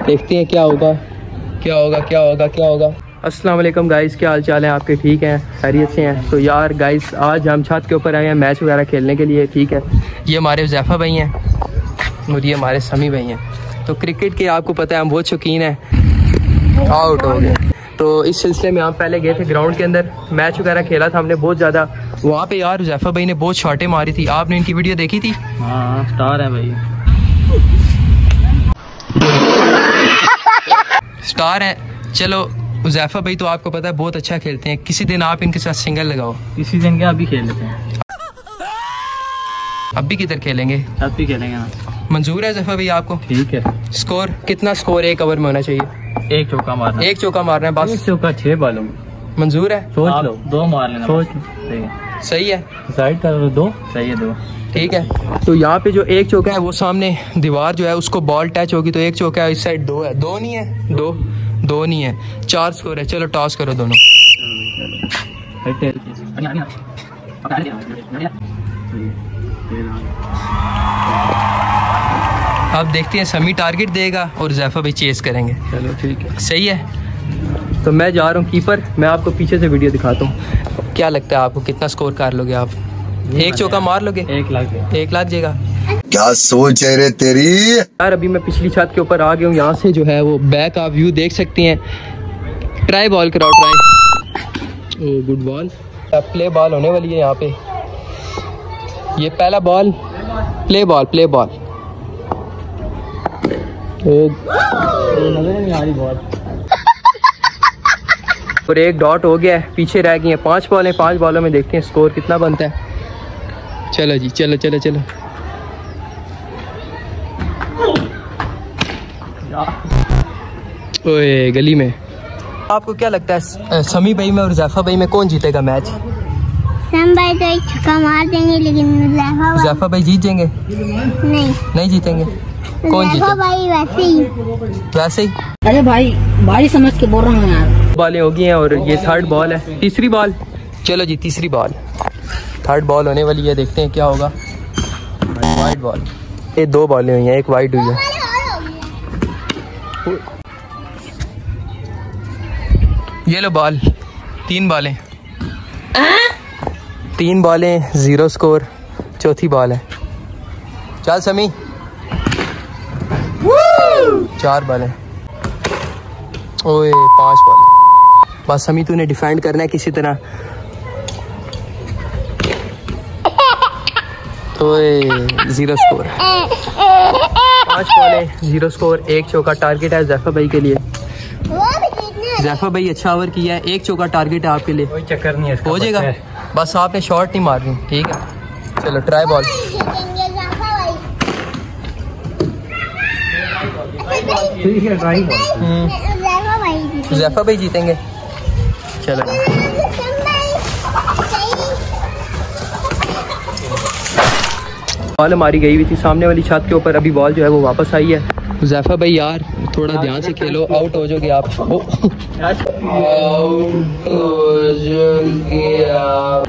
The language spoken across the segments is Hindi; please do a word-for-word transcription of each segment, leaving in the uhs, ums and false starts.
देखते हैं क्या होगा क्या होगा क्या होगा क्या होगा। अस्सलाम वालेकुम गाइस, क्या हाल चाल है आपके? ठीक हैं, खैरियत से हैं? तो यार गाइस, आज हम छत के ऊपर आए हैं मैच वगैरह खेलने के लिए। ठीक है, ये हमारे हुज़ैफ़ा भाई हैं और ये हमारे समी भाई हैं। तो क्रिकेट के आपको पता है हम बहुत शौकीन हैं। आउट हो गए। तो इस सिलसिले में हम पहले गए थे ग्राउंड के अंदर, मैच वगैरह खेला था हमने बहुत ज़्यादा। वहाँ पे यार हुज़ैफ़ा भाई ने बहुत शॉटें मारी थी। आपने इनकी वीडियो देखी थी? हाँ, स्टार है भाई, स्टार है। चलो हुज़ैफ़ा भाई तो आपको पता है बहुत अच्छा खेलते हैं। किसी दिन आप इनके साथ सिंगल लगाओ। किसी दिन क्या, अभी खेल लेते हैं। अब भी किधर खेलेंगे? अब भी खेलेंगे ना। मंजूर है हुज़ैफ़ा भाई आपको? ठीक है। स्कोर कितना? स्कोर एक ओवर में होना चाहिए। एक चौका मारना। एक चौका मारना है बस। एक चौका छह बालों में। मंजूर है? सोच लो, दो मार लेना। सोच लो, सही है। साइड कर दो, सही है, दो ठीक है। तो यहाँ पे जो एक चौका है वो सामने दीवार जो है उसको बॉल टच होगी तो एक चौका है। इस साइड दो है। दो नहीं है, दो दो नहीं है, चार स्कोर है। चलो टॉस करो दोनों। अब देखते हैं समी टारगेट देगा और हुज़ैफ़ा भाई चेस करेंगे। चलो ठीक है, सही है। तो मैं जा रहा हूँ कीपर। मैं आपको पीछे से वीडियो दिखाता हूँ। क्या लगता है आपको कितना स्कोर कर लोगे आप? एक चौका मार लोगे? एक लाख एक लाख जाएगा। क्या सोच है रे तेरी यार। अभी मैं पिछली छत के ऊपर आ गया हूँ। यहाँ से जो है वो बैक आप व्यू देख सकते हैं। ट्राई बॉल कराओ, ट्राई। Oh good ball. अब प्ले बॉल होने वाली है यहाँ पे। ये पहला ball, play ball, play ball. नजर नहीं आ रही बॉल। और एक डॉट हो गया है, पीछे रह गई है। पांच बॉल है, पांच बॉलों में देखते हैं स्कोर कितना बनता है। चलो जी, चलो चलो चलो। ओए गली में। आपको क्या लगता है समी भाई में और हुज़ैफ़ा भाई में कौन जीतेगा मैच? समी भाई तो एक छक्का मार देंगे, लेकिन हुज़ैफ़ा हुज़ैफ़ा भाई जीत जाएंगे? नहीं नहीं जीतेंगे। कौन जीतेगा? भाई वैसे ही वैसे ही। अरे भाई, भारी समझ के बोल रहा हूँ यार। बॉलें हो गई हैं और ये थर्ड बॉल है, तीसरी बॉल। चलो जी, तीसरी बॉल, थर्ड बॉल होने वाली है। देखते हैं क्या होगा। Wide ball. ये दो बॉलें हुई हैं, एक वाइड हुई है। ये लो बॉल, तीन बॉलें, तीन बॉलें, जीरो स्कोर। चौथी बॉल है। चल समी, चार बॉलें। ओए पांच बॉल। बस समी तूने डिफेंड करना है किसी तरह। ओए जीरो स्कोर। पांच बॉलें, जीरो स्कोर, एक चौका टारगेट है हुज़ैफ़ा भाई के लिए। हुज़ैफ़ा भाई अच्छा ओवर किया है। एक चौका टारगेट है आपके लिए। कोई चक्कर नहीं है, हो जाएगा। बस आपने शॉट नहीं मारनी। ठीक है, चलो ट्राई बॉल। ठीक है, ट्राई बॉल। हुज़ैफ़ा भाई जीतेंगे। चलो बॉल हमारी गई हुई थी सामने वाली छत के ऊपर। अभी बॉल जो है वो वापस आई है। हुज़ैफ़ा भाई यार थोड़ा ध्यान से खेलो, आउट हो जाओगे आप। आउट हो जाओगे आप।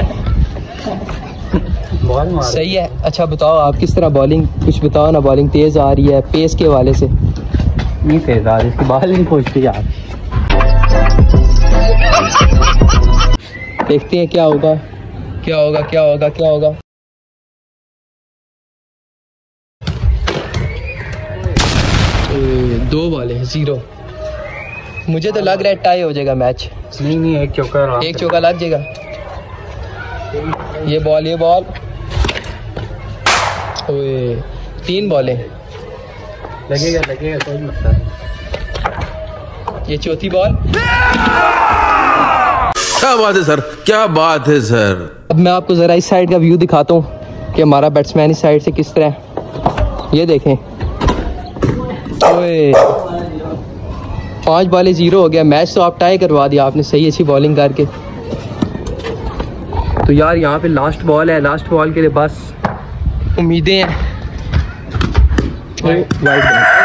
सही है। अच्छा बताओ आप किस तरह बॉलिंग, कुछ बताओ ना। बॉलिंग तेज आ रही है पेस के हवाले से? नहीं तेज आ रही, इसकी बॉल नहीं पहुंचती यार। देखते हैं क्या होगा क्या होगा क्या होगा क्या होगा। दो बॉल है, जीरो। मुझे तो लग रहा है टाई हो जाएगा मैच। नहीं नहीं, एक चौका, एक चौका लग जाएगा। ये बॉल, ये बॉल। ओए तीन बॉलें। लगेगा लगेगा, कोई मसला नहीं। ये चौथी बॉल। क्या बात है सर, क्या बात है सर। अब मैं आपको जरा इस साइड का व्यू दिखाता हूँ कि हमारा बैट्समैन इस साइड से किस तरह है। ये देखें। ओए पांच बॉलें जीरो हो गया। मैच तो आप टाई करवा दिया आपने सही अच्छी बॉलिंग करके। तो यार यहाँ पे लास्ट बॉल है। लास्ट बॉल के लिए बस उम्मीदें हैं। वाइड बॉल,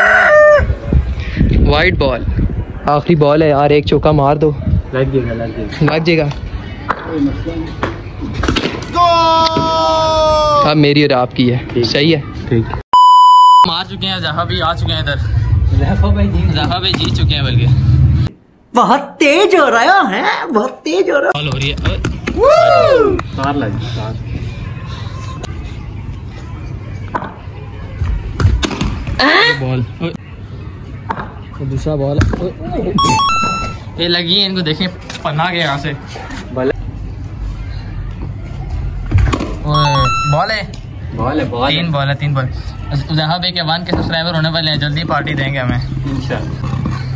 वाइड बॉल, आखिरी बॉल है यार। एक चौका मार दो। लग जाएगा, लग जाएगा, लग जाएगा। अब मेरी और आपकी है। सही है। ठीक। मार चुके हैं, जहाँ भी आ चुके हैं इधर। ज़ैफ़ा भाई जीत ज़ैफ़ा भाई जीत चुके हैं बल्कि। बहुत तेज हो रहा है, बहुत तेज हो रहा बॉल हो रही है। तार लग गई, तार। बॉल दूसरा बॉल ये लगी है इनको, देखें पन्ना के यहाँ से बॉल बॉल है बॉल है बॉल तीन बॉल है तीन बॉल। ज़ैफ़ा भाई के वन के सब्सक्राइबर होने वाले हैं, जल्दी पार्टी देंगे हमें इंशाल्लाह।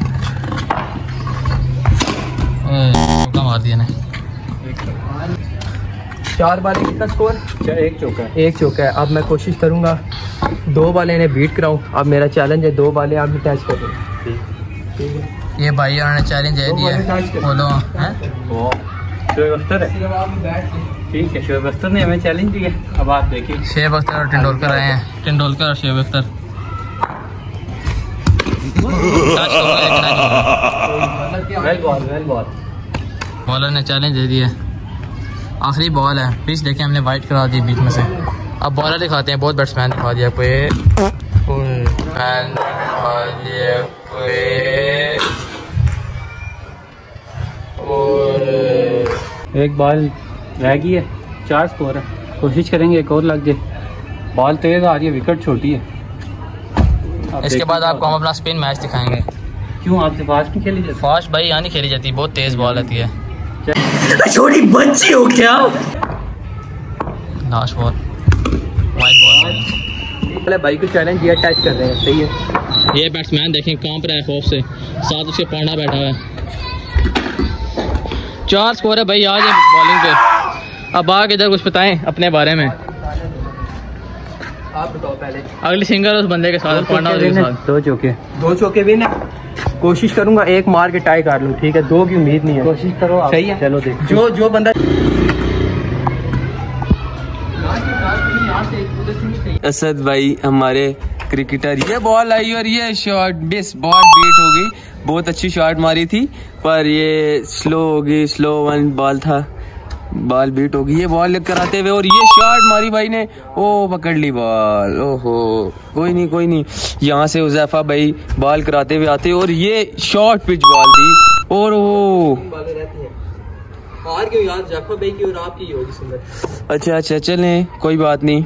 चौका मार दिया ना। चार बालें कितना स्कोर? एक चौका है। एक चौका है। अब मैं कोशिश करूंगा दो बालें इन्हें बीट कराऊं। अब मेरा चैलेंज है दो बालें आप भी टच कर दो। ये भाई उन्होंने चैलेंज दे दिया है, बोलो हैं शोएब अख्तर है, ठीक है। शोएब अख्तर ने हमें चैलेंज दिया, अब आप देखिए। शोएब अख्तर और तेंदुलकर आए हैं, तेंदुलकर और Shoaib Akhtar. Well ball, well ball. Bowler ने चैलेंज दे दिया। आखिरी बॉल है, पिच देखें हमने वाइट करा दी बीच में से। अब बॉलर दिखाते हैं, बहुत बैट्समैन दिखा दिया कोई एक बॉल रह गई है, चार स्कोर है। कोशिश करेंगे एक और लग जाए। बॉल तेज आ रही है, विकेट छोटी है। इसके बाद आपको हम अपना स्पिन मैच दिखाएंगे। क्यों आपसे फास्ट नहीं खेली जाती? फास्ट भाई यहाँ नहीं खेली जाती, बहुत तेज बॉल आती है। छोटी बच्ची हो क्या? Last ball wide ball. पहले भाई को चैलेंज दिया, टच कर रहे हैं, सही है। ये बैट्समैन देखें कांप रहा है खौफ से, साथ उसके पांडा बैठा हुआ है। चार स्कोर है भाई आज बॉलिंग पे। अब आगे इधर कुछ बताएं अपने बारे में, आप बताओ पहले। अगली सिंगल उस बंदे के साथ, पांडा के साथ। दो चौके, दो चौके भी ना। कोशिश करूंगा एक मार के टाई कर लूं, ठीक है? दो की उम्मीद नहीं है, कोशिश करो आप। सही है, चलो देख। जो जो बंदा असद भाई हमारे क्रिकेटर, ये बॉल आई और ये शॉट मिस, बॉल बीट हो गई। बहुत अच्छी शॉट मारी थी पर ये स्लो हो गई, स्लो वन बॉल था, बॉल बीट हो गई। ये बॉल लेकर आते हुए और ये शॉट मारी भाई ने, ओ पकड़ ली बॉल। ओहो कोई नहीं कोई नहीं, यहाँ से ज़ैफ़ा भाई बॉल कराते हुए आते और ये शॉर्ट पिच बॉल दी और ओ अच्छा अच्छा चलें कोई बात नहीं।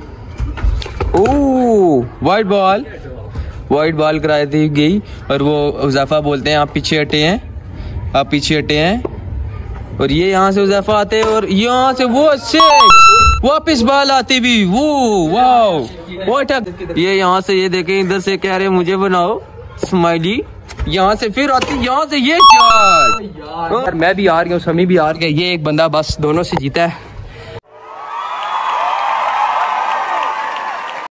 Oh white ball, white ball कराई थी गई और वो ज़ैफ़ा बोलते हैं आप पीछे हटे हैं, आप पीछे हटे हैं। और ये यहाँ से ज़ैफ़ा आते हैं और यहाँ से वो सिक्स, वापस बॉल आती भी, वो वाओ व्हाट। ये यहाँ से ये देखें, इधर से कह रहे मुझे बनाओ स्माइली, यहाँ से फिर आती, यहाँ से ये शॉट। मैं भी हार गया हूँ, समी भी हार गया। ये एक बंदा बस दोनों से जीता है।